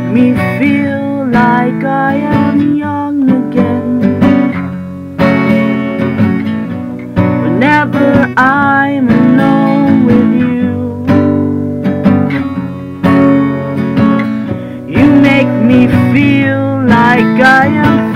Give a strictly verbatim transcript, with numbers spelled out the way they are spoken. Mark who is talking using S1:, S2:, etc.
S1: me feel like I am young again. Whenever I'm alone with you, you make me feel like I am